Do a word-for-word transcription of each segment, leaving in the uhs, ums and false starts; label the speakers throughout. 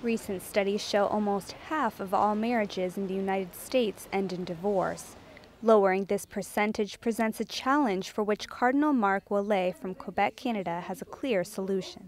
Speaker 1: Recent studies show almost half of all marriages in the United States end in divorce. Lowering this percentage presents a challenge for which Cardinal Marc Ouellet from Quebec, Canada, has a clear solution.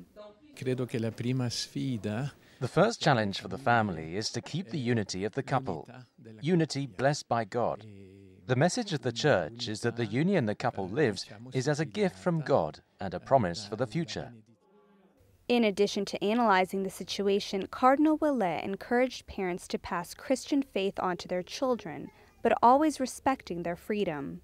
Speaker 2: The first challenge for the family is to keep the unity of the couple, unity blessed by God. The message of the Church is that the union the couple lives is as a gift from God and a promise for the future.
Speaker 1: In addition to analyzing the situation, Cardinal Ouellet encouraged parents to pass Christian faith on to their children, but always respecting their freedom.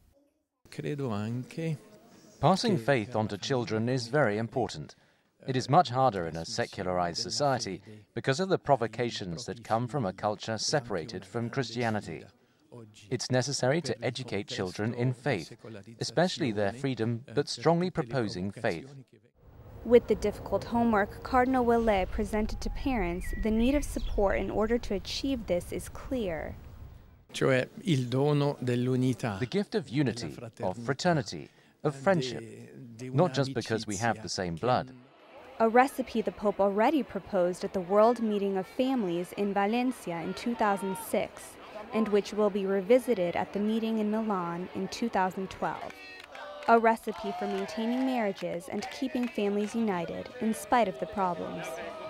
Speaker 2: Passing faith on to children is very important. It is much harder in a secularized society because of the provocations that come from a culture separated from Christianity. It's necessary to educate children in faith, especially their freedom, but strongly proposing faith.
Speaker 1: With the difficult homework Cardinal Ouellet presented to parents, the need of support in order to achieve this is clear.
Speaker 2: The gift of unity, of fraternity, of friendship, not just because we have the same blood.
Speaker 1: A recipe the Pope already proposed at the World Meeting of Families in Valencia in two thousand six, and which will be revisited at the meeting in Milan in two thousand twelve. A recipe for maintaining marriages and keeping families united in spite of the problems.